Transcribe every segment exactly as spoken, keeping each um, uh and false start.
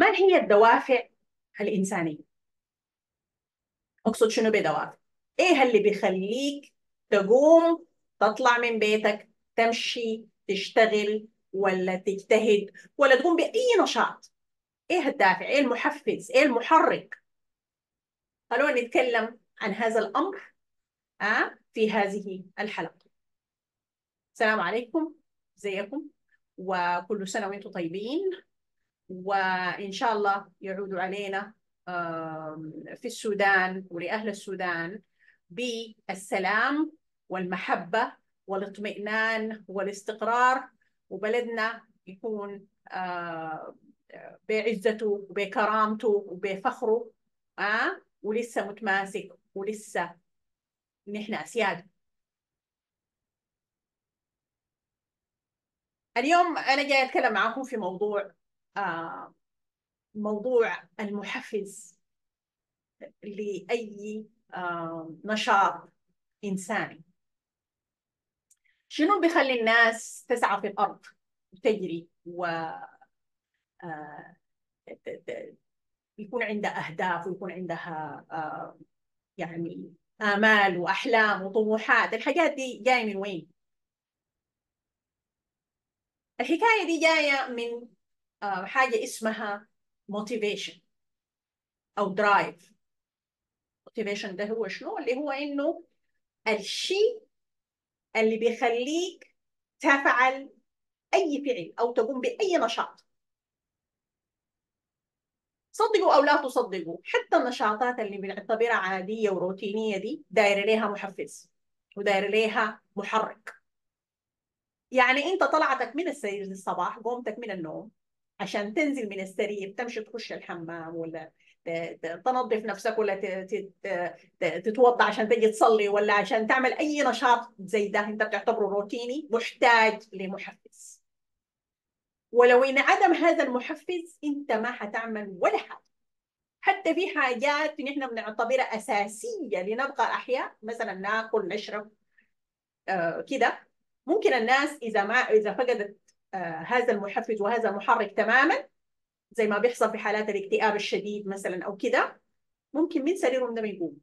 ما هي الدوافع الإنسانية؟ أقصد شنو بدوافع؟ إيه اللي بيخليك تقوم تطلع من بيتك تمشي تشتغل ولا تجتهد ولا تقوم بأي نشاط؟ إيه الدافع؟ إيه المحفز؟ إيه المحرك؟ خلونا نتكلم عن هذا الأمر آه في هذه الحلقة. السلام عليكم، ازيكم؟ وكل سنة وانتم طيبين، وإن شاء الله يعود علينا في السودان ولأهل السودان بالسلام والمحبة والاطمئنان والاستقرار، وبلدنا يكون بعزته وبكرامته وبفخره آه ولسه متماسك ولسه نحن أسياد. اليوم أنا جاي أتكلم معكم في موضوع آه موضوع المحفز لأي آه نشاط إنساني. شنو بيخلي الناس تسعى في الأرض وتجري و آه يكون عندها أهداف ويكون عندها آه يعني آمال وأحلام وطموحات؟ الحاجات دي جاية من وين؟ الحكاية دي جاية من آه حاجة اسمها motivation أو drive. motivation ده هو شنو؟ اللي هو إنه الشيء اللي بيخليك تفعل أي فعل أو تقوم بأي نشاط. صدقوا أو لا تصدقوا، حتى النشاطات اللي بنعتبرها عادية وروتينية دي داير ليها محفز وداير ليها محرك. يعني أنت طلعتك من السرير الصباح، قومتك من النوم عشان تنزل من السرير تمشي تخش الحمام ولا تنظف نفسك ولا تتوضا عشان تجي تصلي ولا عشان تعمل أي نشاط زي ده أنت بتعتبره روتيني، محتاج لمحفز. ولو إن عدم هذا المحفز أنت ما حتعمل ولا حاجة. حتى في حاجات نحن بنعتبرها أساسية لنبقى أحياء، مثلا ناكل نشرب آه كده، ممكن الناس إذا ما إذا فقدت آه هذا المحفز وهذا المحرك تماما، زي ما بيحصل في حالات الاكتئاب الشديد مثلا أو كده، ممكن من سريرهم ده ما يقوم.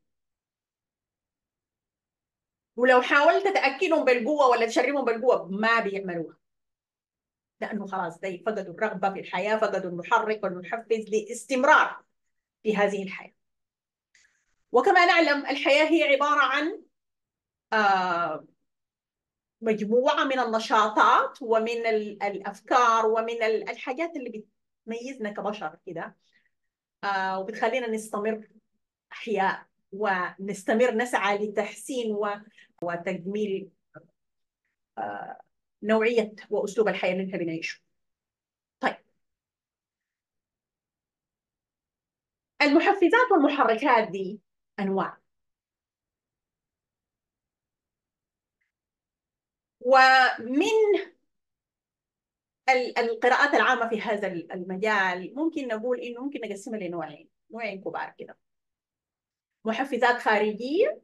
ولو حاولت تأكلهم بالقوة ولا تشربهم بالقوة ما بيعملوها، لأنه خلاص ده فقدوا الرغبة في الحياة، فقدوا المحرك والمحفز لاستمرار في هذه الحياة. وكما نعلم الحياة هي عبارة عن آه مجموعة من النشاطات ومن الأفكار ومن الحاجات اللي بتميزنا كبشر كده، آه وبتخلينا نستمر أحياء ونستمر نسعى لتحسين وتجميل آه نوعية وأسلوب الحياة اللي نحن بنعيشه. طيب، المحفزات والمحركات دي أنواع، ومن القراءات العامة في هذا المجال ممكن نقول إنه ممكن نقسمها لنوعين، نوعين كبار كده: محفزات خارجية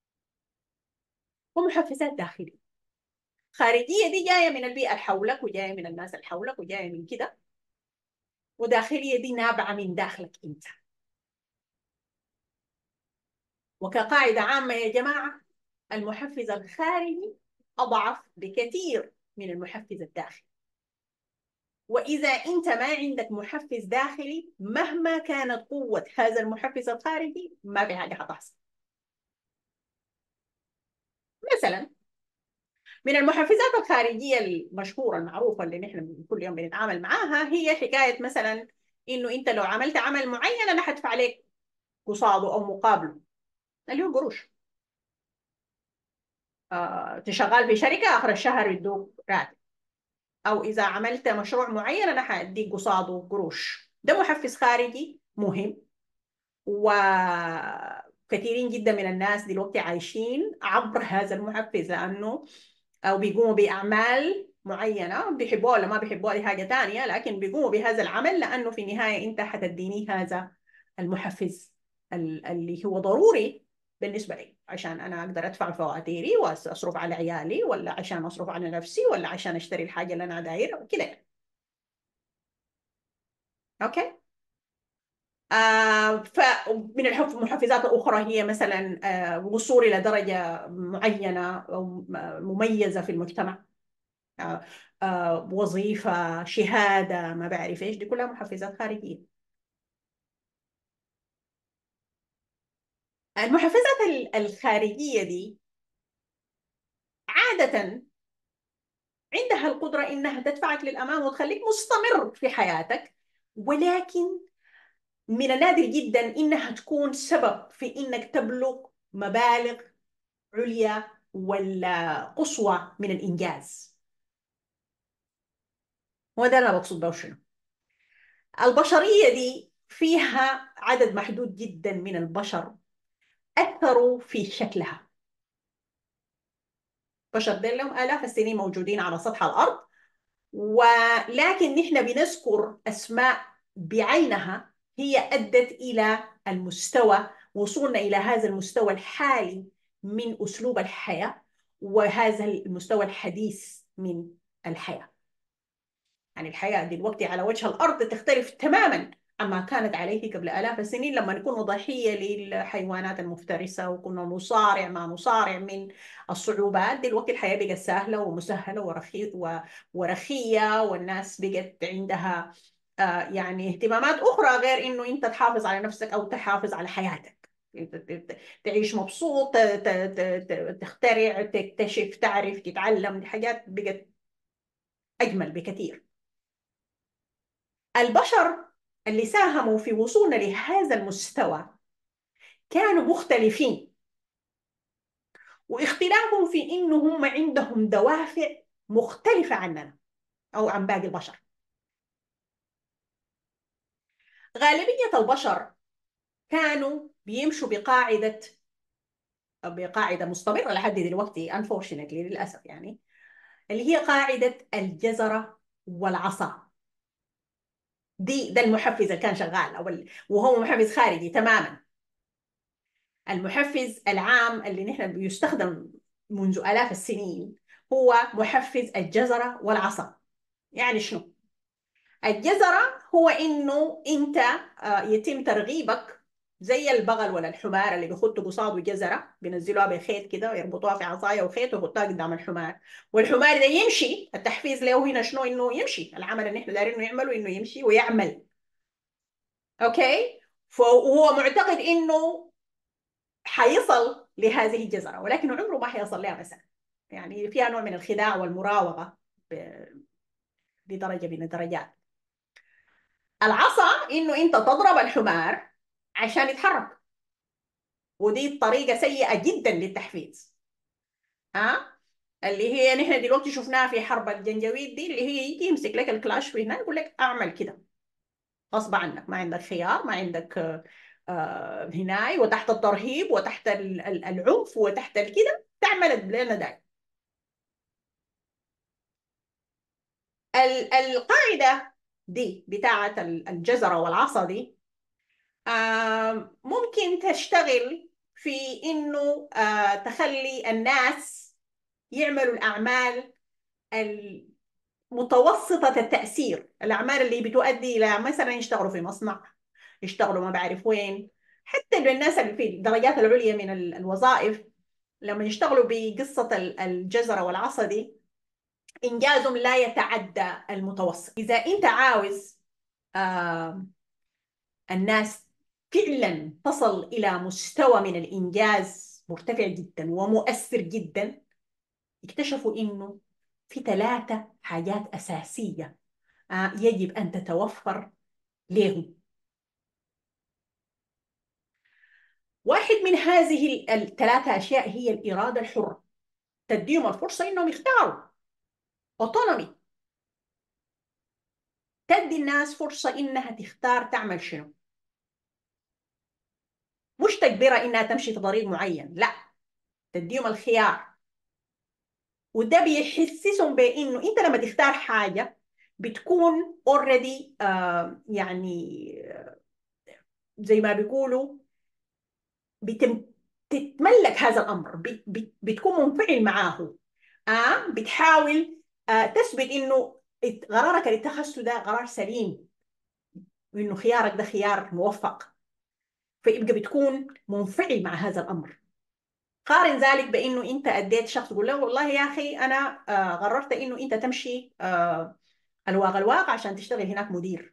ومحفزات داخلية. خارجية دي جاية من البيئة اللي حولك وجاية من الناس اللي حولك وجاية من كده، وداخلية دي نابعة من داخلك أنت. وكقاعدة عامة يا جماعة، المحفز الخارجي أضعف بكثير من المحفز الداخلي. وإذا أنت ما عندك محفز داخلي، مهما كانت قوة هذا المحفز الخارجي ما في حاجة حتحصل. مثلا من المحفزات الخارجية المشهورة المعروفة اللي نحن كل يوم بنتعامل معاها هي حكاية مثلا إنه أنت لو عملت عمل معين أنا حدفع عليك قصاده أو مقابله، اللي هو قروش. آه، تشغال في شركة آخر الشهر يدوك راتب، أو إذا عملت مشروع معين أنا حأديك قصاده قروش. ده محفز خارجي مهم، وكثيرين جدا من الناس دلوقتي عايشين عبر هذا المحفز، لأنه أو بيقوموا بأعمال معينة بيحبوها ولا ما بيحبوها دي حاجة تانية، لكن بيقوموا بهذا العمل لأنه في النهاية أنت حتديني هذا المحفز اللي هو ضروري بالنسبة لي عشان أنا أقدر أدفع فواتيري وأصرف على عيالي، ولا عشان أصرف على نفسي، ولا عشان أشتري الحاجة اللي أنا دايرها وكده. أوكي؟ آه فمن الحف- المحفزات الأخرى هي مثلا آه وصول إلى درجة معينة أو مميزة في المجتمع. آه آه وظيفة، شهادة، ما بعرف إيش، دي كلها محفزات خارجية. المحفزات ال- الخارجية دي عادة عندها القدرة إنها تدفعك للأمام وتخليك مستمر في حياتك، ولكن من النادر جدا إنها تكون سبب في إنك تبلغ مبالغ عليا ولا قصوى من الإنجاز. وده اللي أنا بقصد به شنو. البشرية دي فيها عدد محدود جدا من البشر أثروا في شكلها. بشر دول لهم آلاف السنين موجودين على سطح الأرض، ولكن نحن بنذكر أسماء بعينها هي أدت إلى المستوى، وصولنا إلى هذا المستوى الحالي من أسلوب الحياة، وهذا المستوى الحديث من الحياة. يعني الحياة دلوقتي على وجه الأرض تختلف تماما عما كانت عليه قبل آلاف السنين، لما نكون ضحية للحيوانات المفترسة وكنا نصارع ما نصارع من الصعوبات. دلوقتي الحياة بقت سهلة ومسهلة ورخي و- ورخية، والناس بقت عندها آه، يعني اهتمامات أخرى غير إنه أنت تحافظ على نفسك أو تحافظ على حياتك. أنت ت- ت- تعيش مبسوط، ت- ت- ت- تخترع، تكتشف، تعرف، تتعلم. دي حاجات بقت أجمل بكثير. البشر اللي ساهموا في وصولنا لهذا المستوى كانوا مختلفين، واختلافهم في إنه هم عندهم دوافع مختلفة عننا أو عن باقي البشر. غالبية البشر كانوا بيمشوا بقاعدة بقاعدة مستمرة لحد دلوقتي unfortunately للأسف، يعني اللي هي قاعدة الجزرة والعصا. دي ده المحفز اللي كان شغال، أو ال- وهو محفز خارجي تماما. المحفز العام اللي نحن بيستخدم منذ آلاف السنين هو محفز الجزرة والعصا. يعني شنو؟ الجزرة هو إنه أنت آه، يتم ترغيبك زي البغل ولا الحمار اللي بيخطوا قصاده جزرة، بينزلوها بخيط كده ويربطوها في عصاية وخيط ويحطوها قدام الحمار، والحمار ده يمشي. التحفيز له هنا شنو؟ إنه يمشي. العمل اللي احنا دايرين نعمله إنه يمشي ويعمل. أوكي. فهو معتقد إنه حيصل لهذه الجزرة، ولكن عمره ما حيصل لها مثلا. يعني فيها نوع من الخداع والمراوغة ب- بدرجة من الدرجات. العصا إنه أنت تضرب الحمار عشان يتحرك، ودي طريقة سيئة جدا للتحفيز. ها، اللي هي نحن دلوقتي شفناها في حرب الجنجويد دي، اللي هي يجي يمسك لك الكلاش في هنا يقول لك اعمل كده غصب عنك، ما عندك خيار، ما عندك آه، آه، هناي، وتحت الترهيب وتحت ال- ال- العنف وتحت الكده تعمل لنا ده. ال- القاعدة دي بتاعة ال- الجزرة والعصا دي آم، ممكن تشتغل في إنه آه، تخلي الناس يعملوا الأعمال المتوسطة التأثير، الأعمال اللي بتؤدي إلى مثلا يشتغلوا في مصنع، يشتغلوا ما بعرف وين. حتى الناس اللي في الدرجات العليا من ال- الوظائف لما يشتغلوا بقصة ال- الجزرة والعصا دي إنجازهم لا يتعدى المتوسط. إذا أنت عاوز آه الناس فعلا تصل إلى مستوى من الإنجاز مرتفع جدا ومؤثر جدا، اكتشفوا إنه في ثلاثة حاجات أساسية آه يجب أن تتوفر لهم. واحد من هذه الثلاثة أشياء هي الإرادة الحرة. تديهم الفرصة إنهم يختاروا، autonomy. تدي الناس فرصة إنها تختار تعمل شنو، مش تجبرها إنها تمشي في طريق معين، لا، تديهم الخيار. وده بيحسسهم بانه انت لما تختار حاجه بتكون اوريدي آه يعني زي ما بيقولوا بتم تتملك هذا الامر، بت بت بتكون منفعل معاه. آه بتحاول آه تثبت انه قرارك اللي اتخذته ده قرار سليم. وإنه خيارك ده خيار موفق، فيبقى بتكون منفعل مع هذا الأمر. قارن ذلك بانه انت اديت شخص يقول له والله يا اخي انا آه قررت انه انت تمشي آه الواق الواق عشان تشتغل هناك مدير.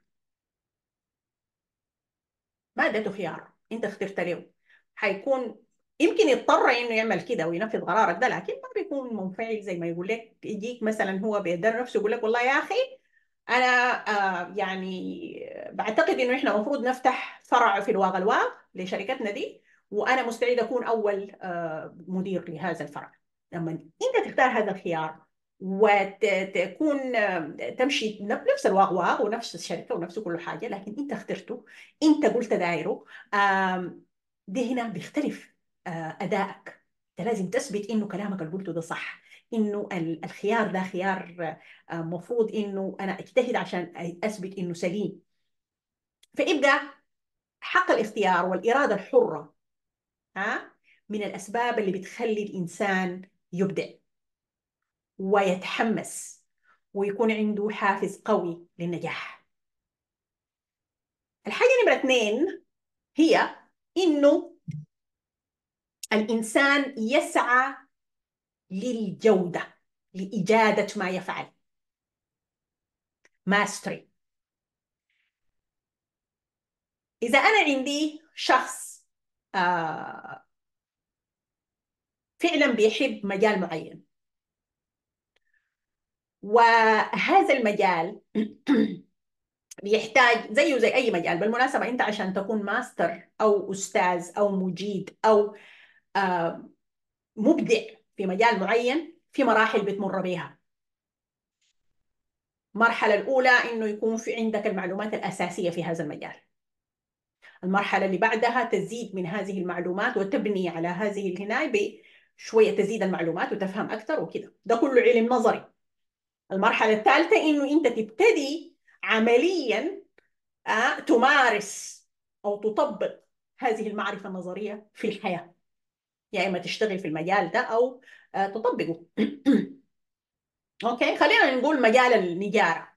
ما اديته خيار، انت اخترت له. حيكون يمكن يضطر انه يعمل كده وينفذ قرارك ده، لكن ما بيكون منفعل زي ما يقول لك. يجيك مثلا هو بيقدر نفسه يقول لك والله يا اخي انا آه يعني بعتقد انه احنا المفروض نفتح فرع في الواق الواق لشركتنا دي، وانا مستعد اكون اول آه مدير لهذا الفرع. لما انت تختار هذا الخيار وتكون آه، تمشي نفس الواق واق ونفس الشركه ونفس كل حاجه، لكن انت اخترته، انت قلت دايره، آم، ده هنا بيختلف آه، ادائك. انت لازم تثبت انه كلامك اللي قلته ده صح، انه ال- الخيار ده خيار آه، مفروض انه انا اجتهد عشان اثبت انه سليم. فيبقى حق الاختيار والاراده الحره ها من الاسباب اللي بتخلي الانسان يبدع ويتحمس ويكون عنده حافز قوي للنجاح. الحاجه نمره اثنين هي انه الانسان يسعى للجوده، لاجاده ما يفعل. ماستري. اذا انا عندي شخص آه فعلا بيحب مجال معين، وهذا المجال بيحتاج زيه زي اي مجال. بالمناسبه انت عشان تكون ماستر او استاذ او مجيد او آه مبدع في مجال معين، في مراحل بتمر بيها. المرحله الاولى انه يكون في عندك المعلومات الاساسيه في هذا المجال. المرحله اللي بعدها تزيد من هذه المعلومات وتبني على هذه الهنايه بشويه، تزيد المعلومات وتفهم اكثر وكده. ده كله علم نظري. المرحله الثالثه انه انت تبتدي عمليا آه، تمارس او تطبق هذه المعرفه النظريه في الحياه، يا يعني اما تشتغل في المجال ده او آه، تطبقه. اوكي، خلينا نقول مجال النجاره.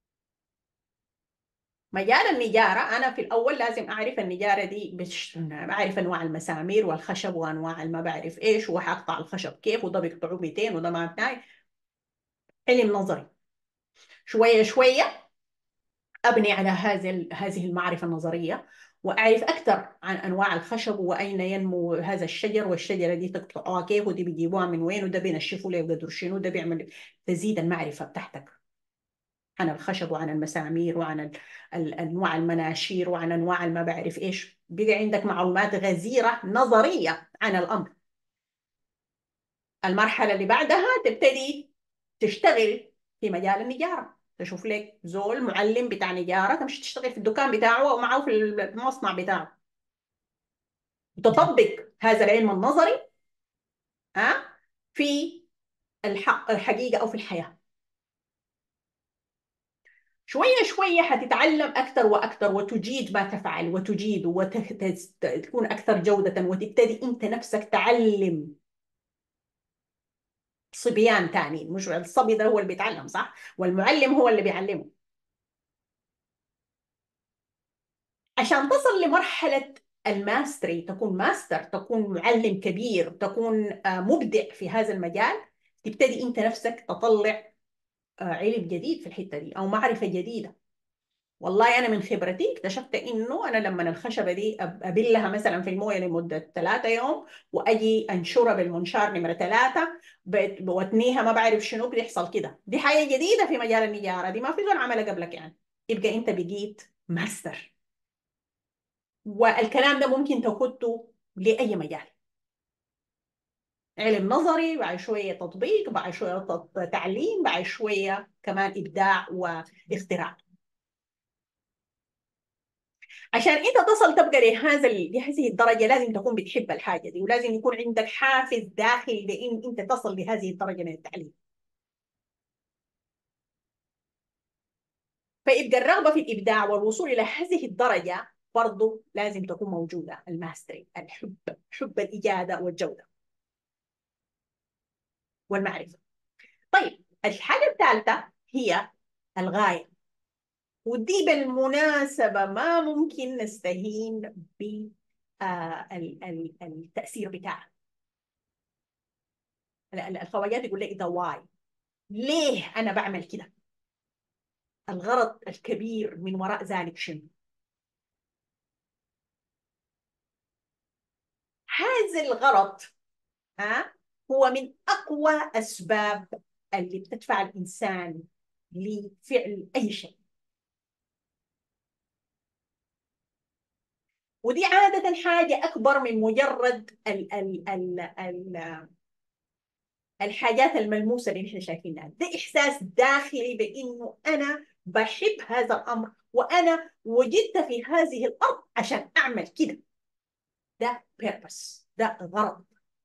مجال النجارة، أنا في الأول لازم أعرف النجارة دي بش... أعرف أنواع المسامير والخشب وأنواع ما بعرف إيش، وحقطع الخشب كيف، وده بيقطعوه مئتين وده ما بتاعي. علم نظري. شوية شوية أبني على هذه هذه المعرفة النظرية، وأعرف أكثر عن أنواع الخشب وأين ينمو هذا الشجر، والشجرة دي تقطعوها كيف، ودي بيجيبوها من وين، وده بينشفوا ليه، وده شنو، وده بيعمل. تزيد المعرفة بتاعتك عن الخشب وعن المسامير وعن ال- ال- انواع المناشير وعن انواع ما بعرف ايش. بقى عندك معلومات غزيره نظريه عن الامر. المرحله اللي بعدها تبتدي تشتغل في مجال النجاره. تشوف لك زول معلم بتاع نجاره، تمشي تشتغل في الدكان بتاعه او معه في المصنع بتاعه، تطبق هذا العلم النظري ها في الحق الحقيقه او في الحياه. شوية شوية حتتعلم أكثر وأكثر، وتجيد ما تفعل وتجيد وتكون أكثر جودة، وتبتدي أنت نفسك تعلم صبيان تانيين. مش الصبي ده هو اللي بيتعلم صح، والمعلم هو اللي بيعلمه. عشان تصل لمرحلة الماستري، تكون ماستر، تكون معلم كبير، تكون آه، مبدع في هذا المجال، تبتدي أنت نفسك تطلع آه، علم جديد في الحتة دي أو معرفة جديدة. والله انا من خبرتي اكتشفت انه انا لما الخشبه دي أب- ابلها مثلا في المويه لمده ثلاثة يوم، واجي انشرها بالمنشار نمره ثلاثة، بوتنيها ما بعرف شنو بيحصل كده. دي حاجه جديده في مجال النجاره، دي ما في زول عملها قبلك يعني. يبقى انت بقيت ماستر. والكلام ده ممكن تاخده لاي مجال. علم نظري، بعد شويه تطبيق، بعد شويه تط- تعليم، بعد شويه كمان ابداع واختراع. عشان انت تصل تبقى لهذا ال- لهذه الدرجه لازم تكون بتحب الحاجه دي، ولازم يكون عندك حافز داخلي لان انت تصل لهذه الدرجه من التعليم. فيبقى الرغبه في الابداع والوصول الى هذه الدرجه برضه لازم تكون موجوده. الماستري، الحب، حب الاجاده والجوده والمعرفه. طيب الحاجه الثالثه هي الغايه. ودي بالمناسبة ما ممكن نستهين بالتأثير بتاعها. ال- ال- الخواجات يقول لك ده واي، ليه أنا بعمل كده؟ الغرض الكبير من وراء ذلك شنو؟ هذا الغرض ها هو من أقوى أسباب اللي بتدفع الإنسان لفعل أي شيء. ودي عادة حاجة أكبر من مجرد ال ال ال ال الحاجات الملموسة اللي نحن شايفينها. ده إحساس داخلي بإنه أنا بحب هذا الأمر، وأنا وجدت في هذه الأرض عشان أعمل كده. ده purpose، ده غرض.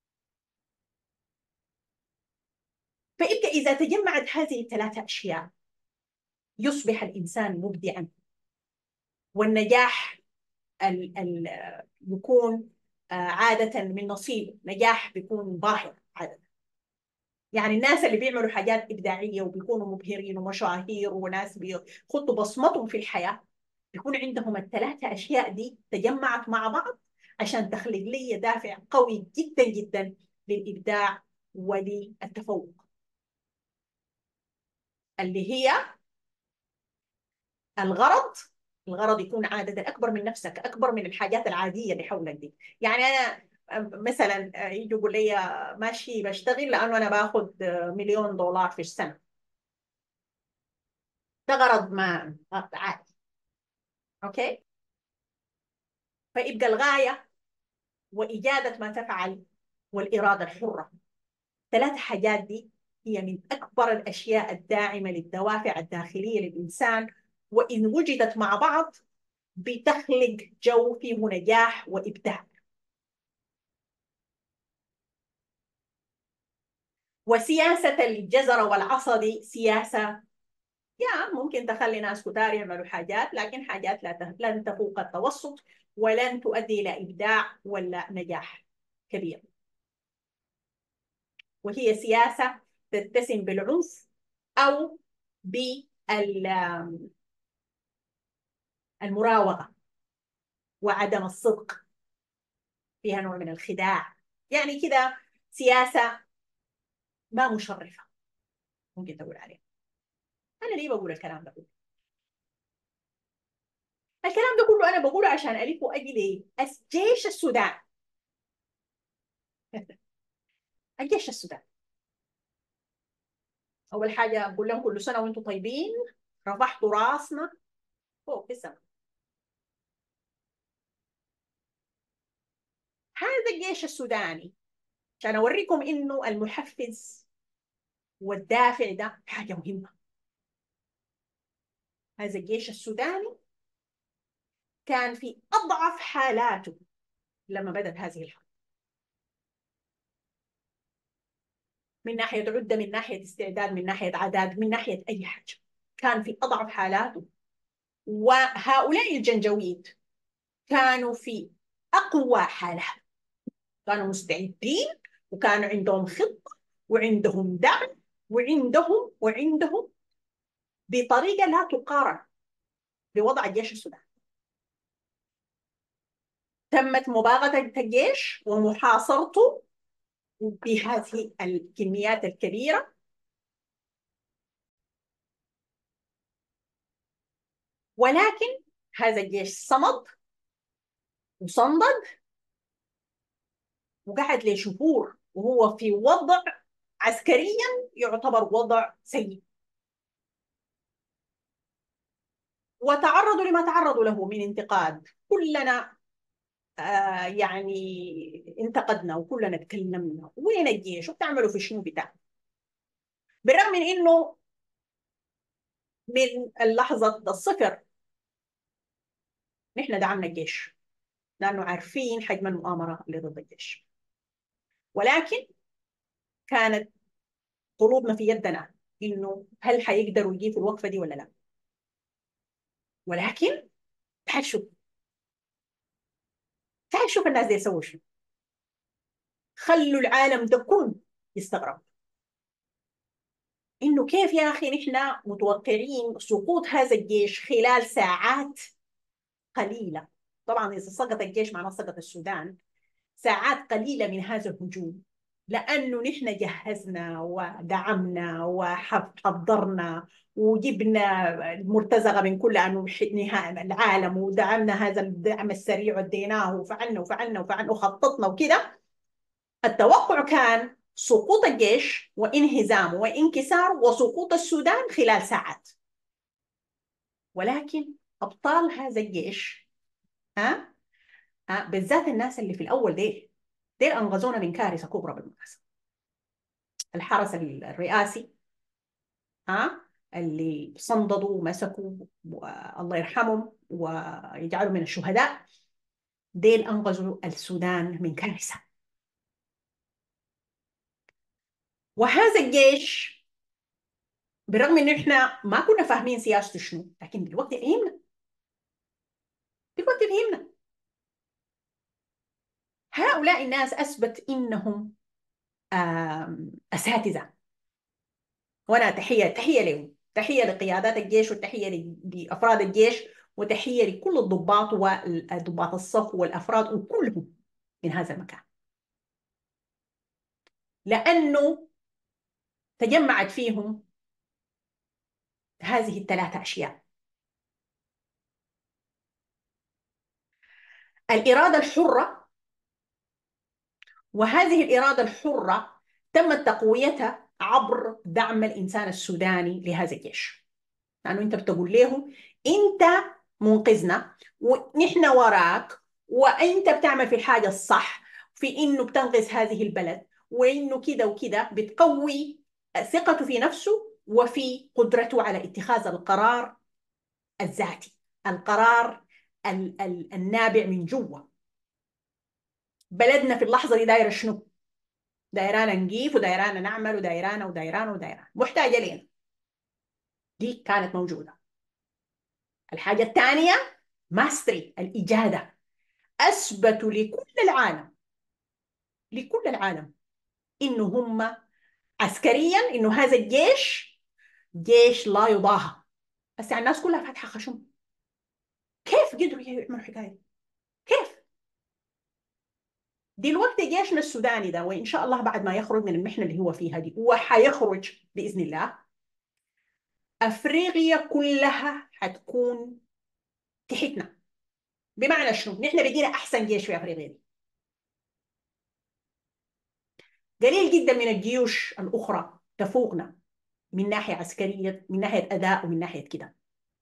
فإبقى إذا تجمعت هذه الثلاثة أشياء يصبح الإنسان مبدعا، والنجاح ال ال يكون آه، عادة من نصيبه. نجاح بيكون باهر عادة. يعني الناس اللي بيعملوا حاجات إبداعية وبيكونوا مبهرين ومشاهير وناس بيخطوا بصمتهم في الحياة، بيكون عندهم الثلاثة أشياء دي تجمعت مع بعض عشان تخلق لي دافع قوي جدا جدا للإبداع وللتفوق، اللي هي الغرض. الغرض يكون عادة أكبر من نفسك، أكبر من الحاجات العادية اللي حولك دي. يعني أنا مثلا يجي يقول لي ماشي بشتغل لأنه أنا باخذ مليون دولار في السنة. ده غرض ما عادي. أوكي. فيبقى الغاية وإجادة ما تفعل والإرادة الحرة، ثلاث حاجات دي هي من أكبر الأشياء الداعمة للدوافع الداخلية للإنسان، وإن وجدت مع بعض بتخلق جو فيه نجاح وإبداع. وسياسة الجزر والعصا دي سياسة يا ممكن تخلي ناس كتار يعملوا حاجات، لكن حاجات لا ت- لن تفوق التوسط، ولن تؤدي إلى إبداع ولا نجاح كبير. وهي سياسة تتسم بالعنف أو بالمراوغة وعدم الصدق، فيها نوع من الخداع. يعني كده سياسة ما مشرفة ممكن تقول عليها. أنا ليه بقول الكلام ده كله؟ الكلام ده كله أنا بقوله عشان ألف وأجي ليه الجيش السوداني. الجيش السوداني أول حاجة أقول لهم كل سنة وأنتم طيبين، رفعتوا راسنا فوق في السماء. هذا الجيش السوداني عشان أوريكم إنه المحفز والدافع ده حاجة مهمة. هذا الجيش السوداني كان في أضعف حالاته لما بدأت هذه الحرب، من ناحية عدة، من ناحية استعداد، من ناحية عداد، من ناحية أي حاجة. كان في أضعف حالاته. وهؤلاء الجنجويد كانوا في أقوى حالات، كانوا مستعدين، وكانوا عندهم خطة، وعندهم دعم، وعندهم وعندهم بطريقة لا تقارن بوضع الجيش السوداني. تمت مباغتة الجيش ومحاصرته بهذه الكميات الكبيرة، ولكن هذا الجيش صمد وصمد وقعد لشهور وهو في وضع عسكريا يعتبر وضع سيء، وتعرضوا لما تعرضوا له من انتقاد. كلنا آه يعني انتقدنا وكلنا تكلمنا، وين الجيش وبتعملوا في شنو بتاع. بالرغم من انه من اللحظة الصفر نحن دعمنا الجيش، لأنه عارفين حجم المؤامرة اللي ضد الجيش، ولكن كانت قلوبنا في يدنا إنه هل حيقدروا يجيبوا الوقفة دي ولا لا. ولكن تعال شوف، تعال شوف الناس دي يسووا شنو. خلوا العالم ده كله يستغرب. إنه كيف يا أخي نحن متوقعين سقوط هذا الجيش خلال ساعات قليلة. طبعا إذا سقط الجيش معناه سقط السودان. ساعات قليلة من هذا الهجوم، لأنه نحن جهزنا ودعمنا وحضرنا وجبنا المرتزقة من كل أنحاء العالم، ودعمنا هذا الدعم السريع وديناه وفعلنا وفعلنا وفعلنا وخططنا وكده. التوقع كان سقوط الجيش وانهزامه وانكسار وسقوط السودان خلال ساعات. ولكن أبطال هذا الجيش، ها ها بالذات الناس اللي في الأول ديل ديل أنقذونا من كارثة كبرى بالمناسبة. الحرس الرئاسي، ها اللي صنددوا ومسكوا، الله يرحمهم ويجعلوا من الشهداء، ديل أنقذوا السودان من كارثة. وهذا الجيش بالرغم إن إحنا ما كنا فاهمين سياسته شنو، لكن دلوقتي فهمنا. دلوقتي فهمنا. هؤلاء الناس أثبت إنهم آم، أساتذة. وأنا تحية تحية لهم، تحية لقيادات الجيش وتحية ل- لأفراد الجيش، وتحية لكل الضباط وضباط الصف والأفراد وكلهم من هذا المكان، لأنه تجمعت فيهم هذه الثلاثة أشياء: الإرادة الحرة، وهذه الإرادة الحرة تم تقويتها عبر دعم الإنسان السوداني لهذا الجيش. لأنه أنت بتقول له أنت منقذنا ونحن وراك، وأنت بتعمل في الحاجة الصح في إنه بتنقذ هذه البلد، وإنه كده وكده بتقوي ثقته في نفسه وفي قدرته على اتخاذ القرار الذاتي، القرار ال ال النابع من جوا. بلدنا في اللحظة دي دايرة شنو؟ دايرانا نجيف ودايرانا نعمل ودايرانا ودايرانا ودايرانا محتاجة لنا. دي كانت موجودة. الحاجة الثانية ماستري، الإجادة. أثبتوا لكل العالم، لكل العالم إنه هم عسكريا، إنه هذا الجيش جيش لا يضاهى. بس يعني الناس كلها فاتحة خشم. كيف قدروا يعملوا حكاية؟ كيف؟ دلوقتي جيشنا السوداني ده، وإن شاء الله بعد ما يخرج من المحنة اللي هو فيها دي، وحيخرج بإذن الله، أفريقيا كلها حتكون تحتنا. بمعنى شنو؟ نحن بدينا أحسن جيش في أفريقيا دي. قليل جدا من الجيوش الأخرى تفوقنا من ناحية عسكرية، من ناحية أداء، ومن ناحية كده.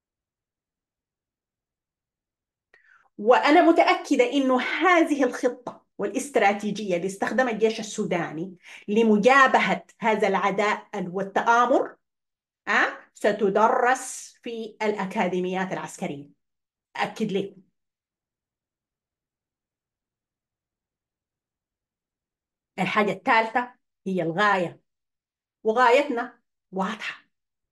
وأنا متأكدة إنه هذه الخطة والاستراتيجية اللي استخدمها الجيش السوداني لمجابهة هذا العداء والتآمر أه؟ ستدرس في الأكاديميات العسكرية. أكد لكم. الحاجة الثالثة هي الغاية، وغايتنا واضحة: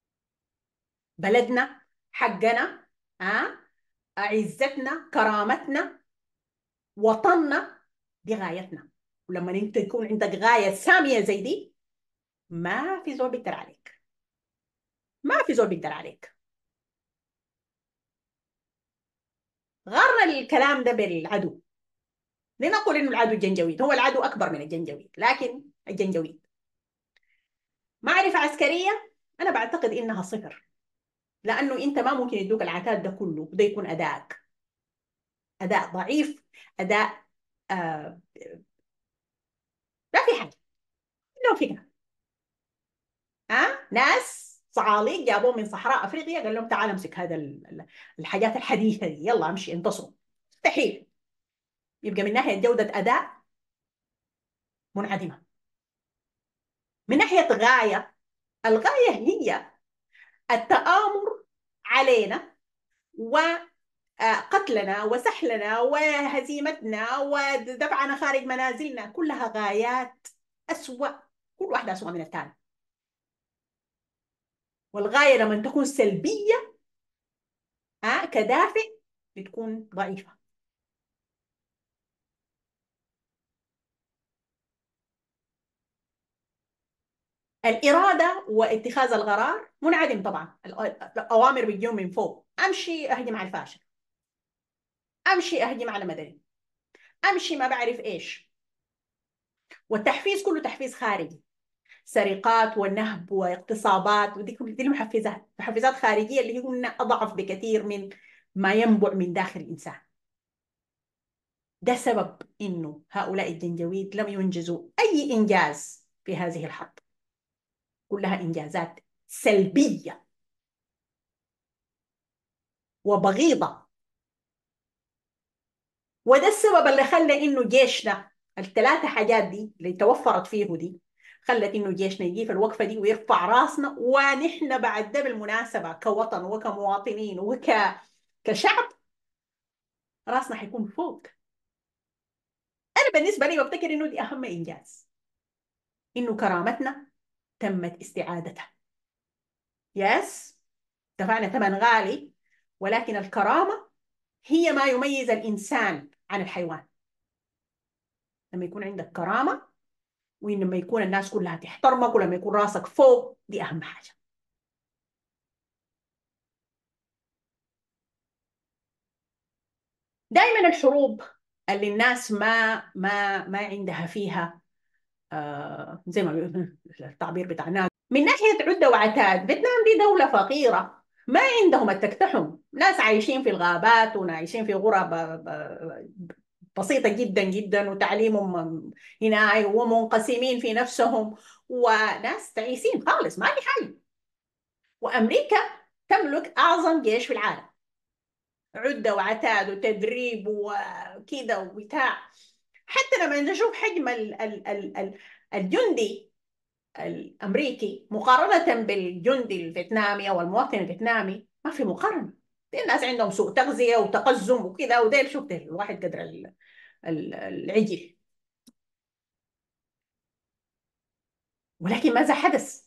بلدنا، حقنا، أه؟ عزتنا، كرامتنا، وطننا. دي غايتنا. ولما انت يكون عندك غاية سامية زي دي، ما في زول بيقدر عليك. ما في زول بيقدر عليك. غرنا الكلام ده بالعدو. لنقول انه العدو الجنجويد هو العدو اكبر من الجنجويد، لكن الجنجويد معرفة عسكرية انا بعتقد انها صفر. لانه انت ما ممكن يدوك العتاد ده كله وده يكون ادائك. اداء ضعيف، اداء آه ما في حاجة. لو فكرة ها ناس صعاليك جابوه من صحراء افريقيا قال لهم تعال امسك هذا ال- ال- الحاجات الحديثه دي، يلا امشي انتصروا. مستحيل. يبقى من ناحيه جوده اداء منعدمه. من ناحيه غايه، الغايه هي التآمر علينا وقتلنا وسحلنا وهزيمتنا ودفعنا خارج منازلنا. كلها غايات أسوأ، كل واحدة أسوأ من الثانية. والغاية لما تكون سلبية آه كدافع بتكون ضعيفة. الإرادة واتخاذ القرار منعدم طبعا. الأوامر بتجون من فوق، أمشي أهجم على الفاشل، أمشي أهجم على مدني، أمشي ما بعرف إيش. والتحفيز كله تحفيز خارجي، سرقات ونهب واغتصابات، ودي كل دي المحفزات، محفزات خارجية اللي هي قلنا أضعف بكثير من ما ينبع من داخل الإنسان. ده سبب إنه هؤلاء الجنجويد لم ينجزوا أي إنجاز في هذه الحرب، كلها إنجازات سلبية وبغيضة. وده السبب اللي خلى إنه جيشنا الثلاثة حاجات دي اللي توفرت فيه دي خلت إنه جيشنا يجي في الوقفة دي ويرفع راسنا. ونحن بعد ده بالمناسبة كوطن وكمواطنين وك كشعب راسنا حيكون فوق. أنا بالنسبة لي بفتكر إنه دي أهم إنجاز، إنه كرامتنا تمت استعادتها. يس، دفعنا ثمن غالي، ولكن الكرامة هي ما يميز الإنسان عن الحيوان. لما يكون عندك كرامة، ولما يكون الناس كلها تحترمك، ولما يكون راسك فوق، دي أهم حاجة. دائما الحروب اللي الناس ما ما ما عندها فيها آه زي ما بيقولوا التعبير بتاعنا من ناحية عدة وعتاد. فيتنام دي دولة فقيرة، ما عندهم التكتحم، ناس عايشين في الغابات وعايشين في غرب بسيطة جدا جدا، وتعليمهم هنا ومنقسمين في نفسهم، وناس تعيسين خالص ما في حل. وأمريكا تملك أعظم جيش في العالم، عدة وعتاد وتدريب وكذا وبتاع. حتى لما نشوف حجم ال ال ال ال الجندي الأمريكي مقارنة بالجندي الفيتنامي أو المواطن الفيتنامي، ما في مقارنة. دي الناس عندهم سوء تغذية وتقزم وكذا، وديل شفت الواحد قدر ال- ال- العجل. ولكن ماذا حدث؟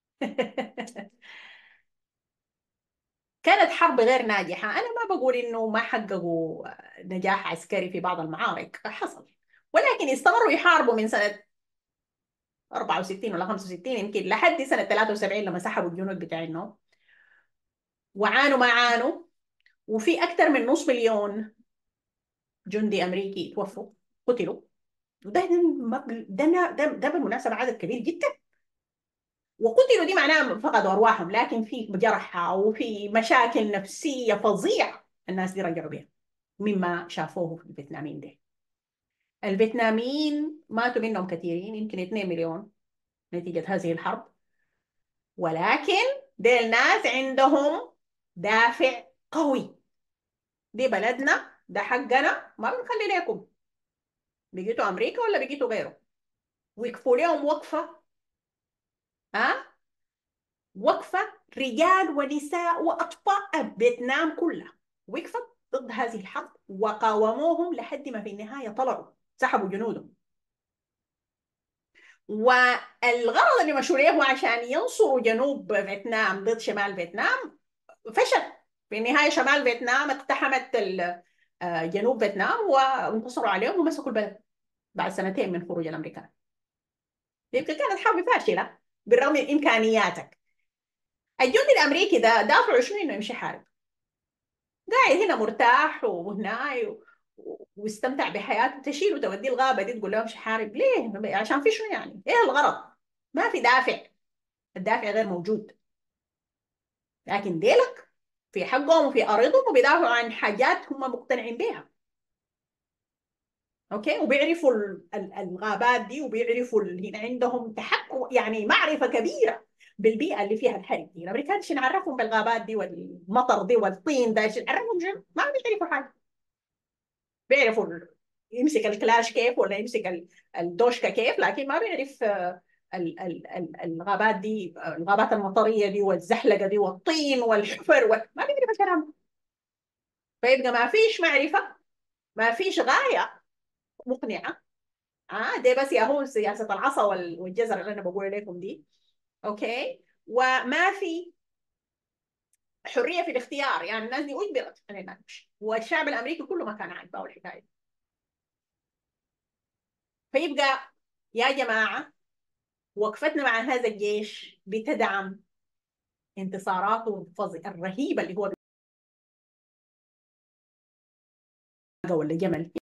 كانت حرب غير ناجحة. أنا ما بقول إنه ما حققوا نجاح عسكري في بعض المعارك، حصل، ولكن استمروا يحاربوا من سنة أربعة وستين ولا خمسة وستين يمكن لحد سنة ثلاثة وسبعين لما سحبوا الجنود بتاعهم، وعانوا ما عانوا. وفي أكثر من نص مليون جندي أمريكي توفوا، قتلوا. وده ده ده, ده, ده بالمناسبة عدد كبير جدا. وقتلوا دي معناها فقدوا أرواحهم، لكن في جرحى وفي مشاكل نفسية فظيعة الناس دي رجعوا بها مما شافوه في الفيتناميين ده. الفيتناميين ماتوا منهم كثيرين، يمكن اثنين مليون نتيجة هذه الحرب. ولكن ديل ناس عندهم دافع قوي. دي بلدنا، ده حقنا، ما بنخلي لكم بقيتوا أمريكا ولا بقيتوا غيره. وقفوا لهم وقفة، ها، وقفة رجال ونساء وأطفال فيتنام كلها وقفت ضد هذه الحرب وقاوموهم لحد ما في النهاية طلعوا سحبوا جنودهم. والغرض اللي مشوا له هو عشان ينصروا جنوب فيتنام ضد شمال فيتنام، فشل. في النهاية شمال فيتنام اقتحمت ال- آه، جنوب فيتنام وانتصروا عليهم ومسكوا البلد بعد سنتين من خروج الأمريكان. يمكن كانت حرب فاشلة بالرغم من إمكانياتك. الجندي الأمريكي ده دافعه شنو إنه يمشي حارب، قاعد هنا مرتاح وهنا و... واستمتع بحياته، تشيله توديه الغابة دي تقول له امشي حارب ليه؟ عشان في شنو يعني؟ ايه الغرض؟ ما في دافع، الدافع غير موجود. لكن ديلك في حقهم وفي أرضهم وبيدافعوا عن حاجات هم مقتنعين بها. اوكي، وبيعرفوا ال- ال- الغابات دي، وبيعرفوا ال- هنا عندهم تحكم، يعني معرفة كبيرة بالبيئة اللي فيها الحرب دي. الأمريكان ايش نعرفهم بالغابات دي والمطر دي والطين ده؟ ايش نعرفهم شنو؟ ما بيعرفوا حاجة. بيعرفوا ال- يمسك الكلاش كيف ولا يمسك ال- الدوشكا كيف، لكن ما بيعرف آه، ال- ال- ال- الغابات دي، آه، الغابات المطرية دي والزحلقة دي والطين والحفر وال... ما بيعرف الكلام ده. فيبقى ما فيش معرفة، ما فيش غاية مقنعة. اه ده بس يا هو سياسة العصا وال- والجزر اللي انا بقول لكم دي. اوكي، وما في حرية في الاختيار، يعني الناس دي اجبرت على انها تمشي، والشعب الامريكي كله ما كان عاجبه الحكاية دي. فيبقى يا جماعة وقفتنا مع هذا الجيش بتدعم انتصاراته الفظ- الرهيبة اللي هو ولا جمل